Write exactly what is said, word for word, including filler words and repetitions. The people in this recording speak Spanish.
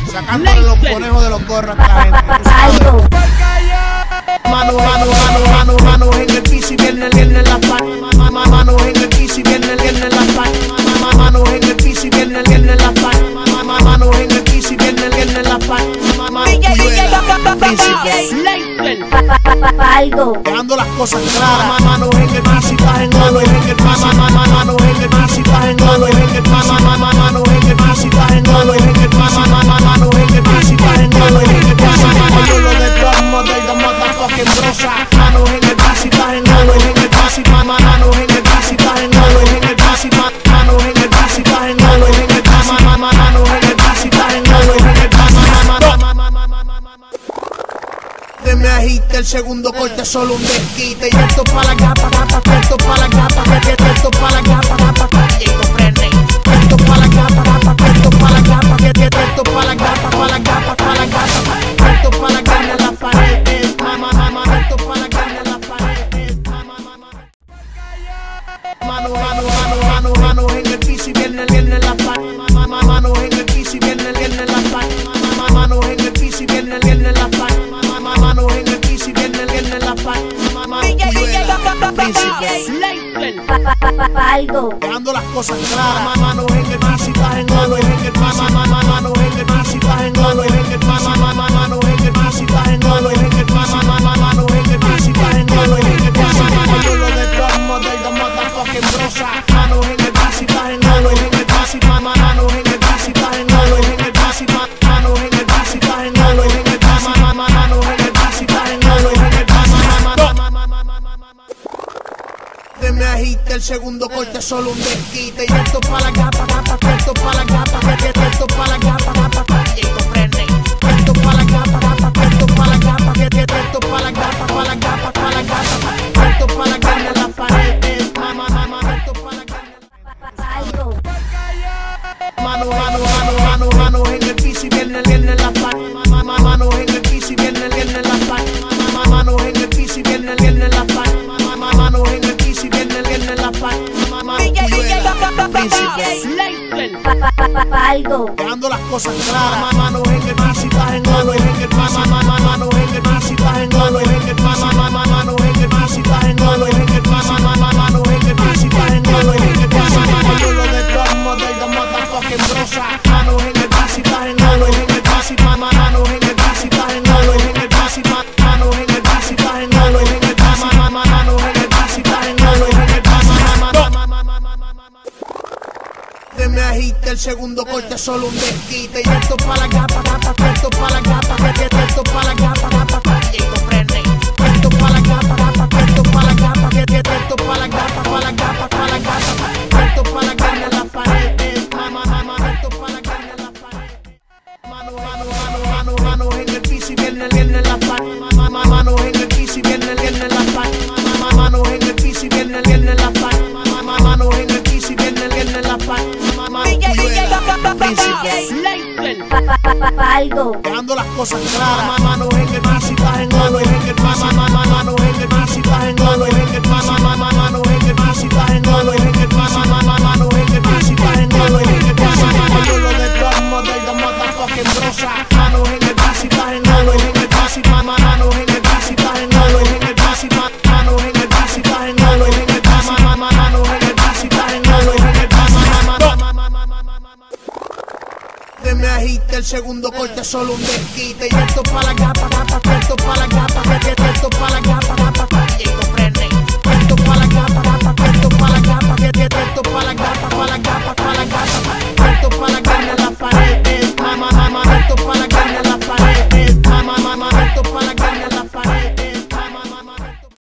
Sacándole los conejos de los gorros a esta gente. Algo. Mano, mano, mano, mano, mano en el piso y viene, viene la par. Mano en el piso y viene, viene la par. Mano en el piso y viene, viene la par. Mano en el piso y viene, viene la par. Algo. Dejando las cosas claras. Mano en el piso y estás en mano en el piso. Mano en el piso y estás en mano en el piso. Mano en el piso y estás en mano en el piso. Mano en el piso y estás en mano en el piso. Yo lo de top model, the motherfucking brosa. Mano en el piso y estás en mano en el piso. Mano en el piso y estás en mano en el piso. Mano en el piso y estás en mano en el piso. Mano en el piso y estás en mano en el piso. Me agita el segundo corte, solo un desquite. Y esto pa' la gata, gata, esto pa' la gata, esto pa' la gata, gata, esto frene. Esto pa' la gata, gata, esto pa' la gata, esto pa' la gata, pa' la gata, pa' la gata. Esto pa' la carne en las paredes, mamá, mamá, esto pa' la carne en las paredes, mamá, mamá. Mano, mano, mano, mano, mano en el piso y viene, viene la par. Mano en el piso y viene, viene la par. Mano en el piso y viene, viene la par. Mano en el piso y viene, viene la par. Algo. Dejando las cosas claras. Mano en el piso y estás en mano en el piso. Mano en el piso y estás en mano en el piso. Mano en el piso y estás en mano en el piso. Mano en el piso y estás en mano en el piso. Yo lo de top model, the motherfucking brosa. Mano en el piso y estás en mano en el piso. Mano en el piso y estás en mano en el piso. Mano en el piso y estás en mano en el piso. Mano en el piso y estás en mano en el piso. Me agita el segundo corte, solo un desquite. Y esto pa' la gata, gata, esto pa' la gata, esto pa' la gata, gata, esto frene. Esto pa' la gata, gata, esto pa' la gata, esto pa' la gata, pa' la gata, pa' la gata. Esto pa' la carne en las paredes, mamá, mamá, esto pa' la carne. Algo. Mano, mano, mano, mano, mano en el piso y viene, viene la par. Mano en el piso y viene, viene la par. Mano en el piso y viene, viene la par. Mano en el piso y viene, viene la par. Algo. Dejando las cosas claras. Mano en el piso y estás en mano en el piso. Mano en el piso y estás en mano en el piso. Mano en el piso y estás en mano en el piso. Mano en el piso y estás en mano en el piso. Yo lo de top model, the motherfucking brosa. Mano en el piso y estás en mano en el piso. Mano en el piso y estás en mano en el piso. Mano en el piso y estás en mano en el piso. Mano en el piso y estás en mano en el piso. Me agita el segundo corte, solo un desquite. Y esto pa' la gata, gata, esto pa' la gata, esto pa' la gata, gata, esto frene. Esto pa' la gata, gata, esto pa' la gata, esto pa' la gata, pa' la gata, pa' la gata. Esto pa' la carne en las paredes, mamá, mamá, esto pa' la carne en las paredes. Mano, mano, mano, mano, mano en el piso y viene, viene la par. Mano en el piso y viene, viene la par. Mano en el piso y viene, viene la par. Mano en el piso y viene, viene la par. Algo. Dejando las cosas claras. Mano en el piso y estás en mano en el piso. Mano en el piso y estás en mano en el piso. Mano en el piso y estás en mano en el piso. Mano en el piso y estás en mano en el piso. Yo lo de top model, the motherfucking brosa. Mano en el piso y estás en mano en el piso. Mano en el piso y estás en mano en el piso. Mano en el piso y estás en mano en el piso. Mano en el piso y estás en mano en el piso. Me agita el segundo corte, solo un desquite. Y esto pa' la gata, gata, esto pa' la gata, esto pa' la gata, gata, esto frene. Esto pa' la gata, gata, esto pa' la gata, esto pa' la gata, pa' la gata.